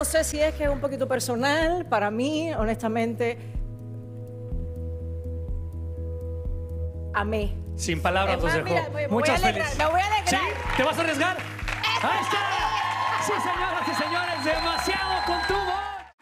sé si es que es un poquito personal. Para mí, honestamente, amé. Sin palabras, los dejo. Muchas felicidades. Me voy a alegrar. ¿Sí? ¿Te vas a arriesgar? ¡Ahí está! Sí, señoras y señores, demasiado con tu voz.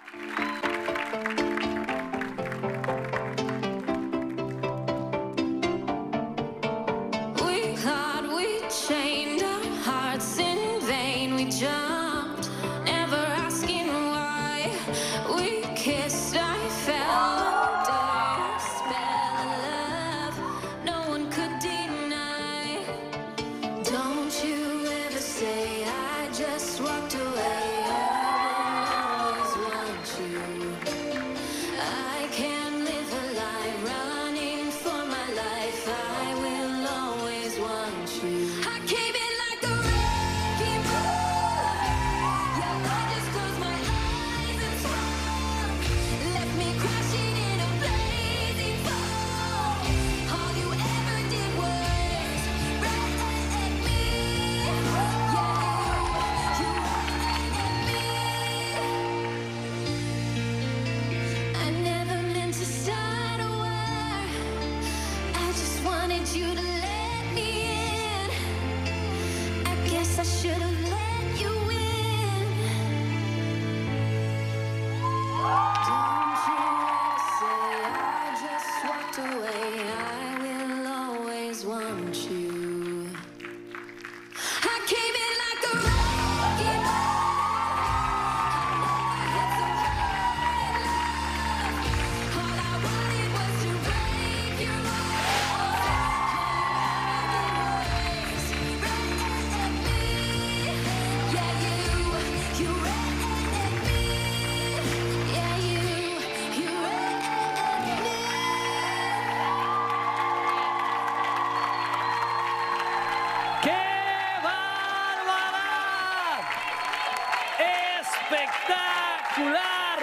¡Espectacular!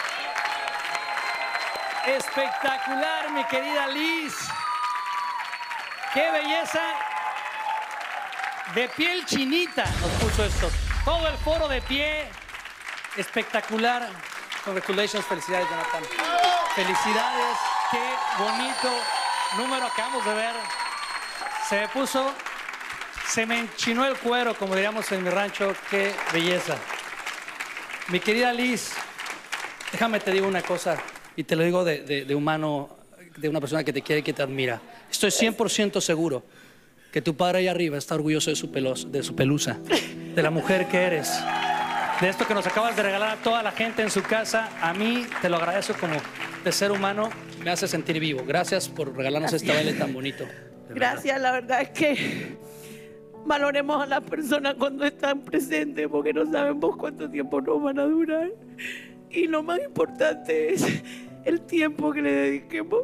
¡Espectacular, mi querida Liz! ¡Qué belleza! De piel chinita nos puso esto. Todo el foro de pie. Espectacular. Congratulations, felicidades, Jonathan. Felicidades. Qué bonito número acabamos de ver. Se me enchinó el cuero, como diríamos en mi rancho. Qué belleza. Mi querida Liz, déjame te digo una cosa, y te lo digo de humano, de una persona que te quiere y que te admira. Estoy 100% seguro que tu padre allá arriba está orgulloso de su pelusa, de la mujer que eres, de esto que nos acabas de regalar a toda la gente en su casa. A mí te lo agradezco como de ser humano, me hace sentir vivo. Gracias por regalarnos este baile tan bonito. Gracias, la verdad es que valoremos a las personas cuando están presentes, porque no sabemos cuánto tiempo nos van a durar. Y lo más importante es el tiempo que le dediquemos.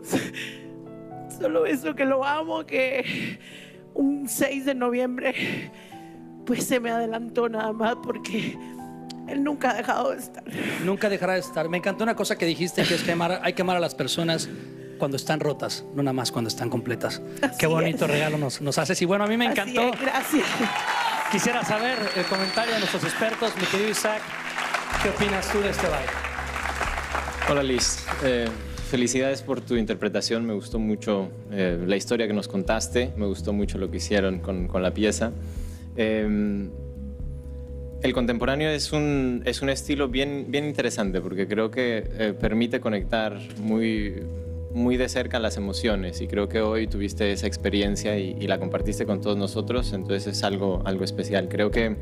Solo eso, que lo amo, que un 6 de noviembre pues se me adelantó nada más, porque él nunca ha dejado de estar. Nunca dejará de estar. Me encantó una cosa que dijiste, que es que hay que amar a las personas cuando están rotas, no nada más cuando están completas. Qué bonito regalo nos haces. Y bueno, a mí me encantó. Así es, gracias. Quisiera saber el comentario de nuestros expertos. Mi querido Isaac, ¿qué opinas tú de este baile? Hola Liz, felicidades por tu interpretación. Me gustó mucho la historia que nos contaste. Me gustó mucho lo que hicieron con la pieza. El contemporáneo es un estilo bien interesante, porque creo que permite conectar muy de cerca las emociones, y creo que hoy tuviste esa experiencia y la compartiste con todos nosotros, entonces es algo especial. Creo que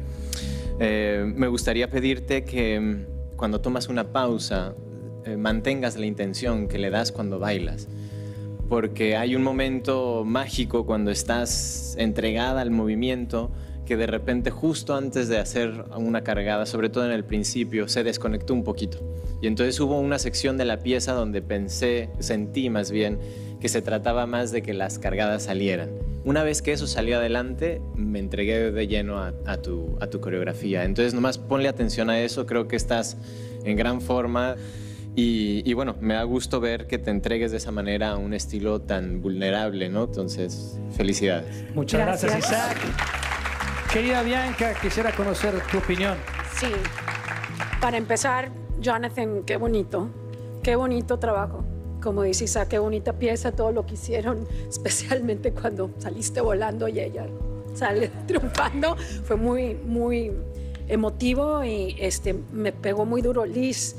me gustaría pedirte que cuando tomas una pausa mantengas la intención que le das cuando bailas, porque hay un momento mágico cuando estás entregada al movimiento, que de repente justo antes de hacer una cargada, sobre todo en el principio, se desconectó un poquito. Y entonces hubo una sección de la pieza donde sentí más bien que se trataba más de que las cargadas salieran. Una vez que eso salió adelante, me entregué de lleno a tu coreografía. Entonces nomás ponle atención a eso, creo que estás en gran forma. Y bueno, me da gusto ver que te entregues de esa manera a un estilo tan vulnerable, ¿no? Entonces, felicidades. Muchas gracias, Isaac. Querida Bianca, quisiera conocer tu opinión. Sí. Para empezar, Jonathan, qué bonito trabajo. Como dice Isa, qué bonita pieza, todo lo que hicieron, especialmente cuando saliste volando y ella sale triunfando. Fue muy, muy emotivo y me pegó muy duro. Liz,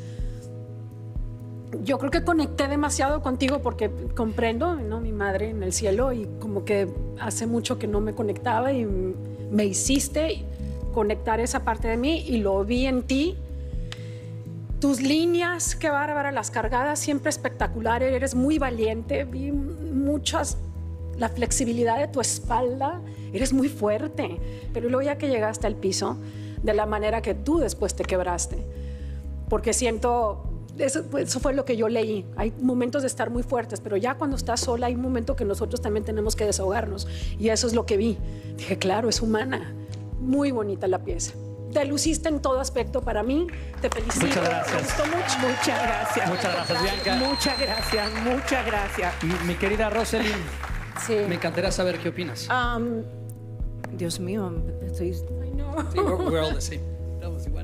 yo creo que conecté demasiado contigo porque comprendo, ¿no? Mi madre en el cielo, y como que hace mucho que no me conectaba y me hiciste conectar esa parte de mí y lo vi en ti. Tus líneas, qué bárbara, las cargadas siempre espectaculares, eres muy valiente, vi la flexibilidad de tu espalda, eres muy fuerte, pero luego ya que llegaste al piso, de la manera que tú después te quebraste, porque siento, eso fue lo que yo leí, hay momentos de estar muy fuertes, pero ya cuando estás sola hay un momento que nosotros también tenemos que desahogarnos, y eso es lo que vi. Dije, claro, es humana. Muy bonita la pieza. Te luciste en todo aspecto para mí. Te felicito. Muchas gracias. Me gustó mucho. Muchas gracias. Muchas gracias, Bianca. Muchas gracias, muchas gracias. Mi querida Rosalind, Sí. me encantaría saber qué opinas. Dios mío, estoy... Ay, no. Sí, we're all the same. Estamos igual.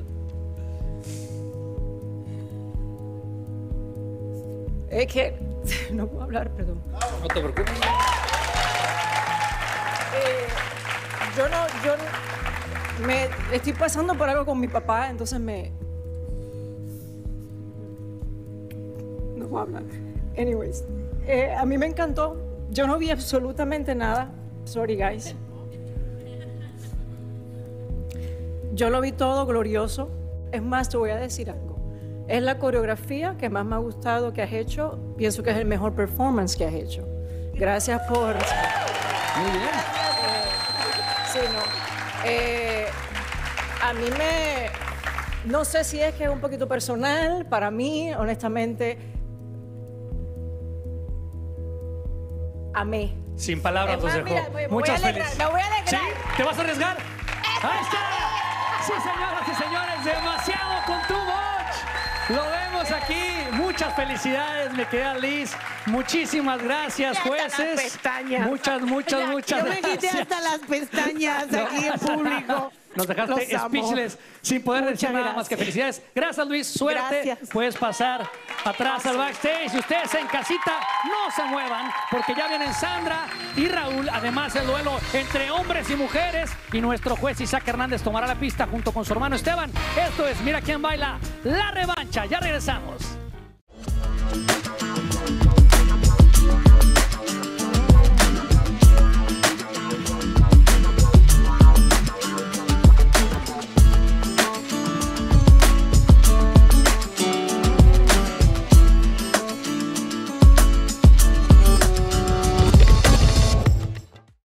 Es que no puedo hablar, perdón. No te preocupes. Me estoy pasando por algo con mi papá, entonces no puedo hablar. Anyways, a mí me encantó. Yo no vi absolutamente nada. Sorry, guys. Yo lo vi todo glorioso. Es más, te voy a decir algo. Es la coreografía que más me ha gustado que has hecho. Pienso que es el mejor performance que has hecho. Gracias por... Muy bien. Sí, no. A mí no sé si es que es un poquito personal, para mí, honestamente, amé. Sin palabras, Es más, los dejo. mira, me voy Muchas a alegrar, felicidades. me voy a alegrar. ¿Sí? ¿Te vas a arriesgar? ¡Ahí está! Sí, señoras y señores, demasiado con tu voz. Lo vemos aquí. Muchas felicidades, mi querida Liz. Muchísimas gracias, Y hasta jueces. las pestañas. Muchas Yo me quité gracias. hasta las pestañas aquí en público. Nos dejaste Los amo. speechless sin poder decir Muchas nada más que gracias. felicidades. Gracias, Luis. Suerte. Gracias. Puedes pasar atrás al backstage. Y ustedes en casita, no se muevan, porque ya vienen Sandra y Raúl. Además, el duelo entre hombres y mujeres. Y nuestro juez Isaac Hernández tomará la pista junto con su hermano Esteban. Esto es Mira Quién Baila, la revancha. Ya regresamos.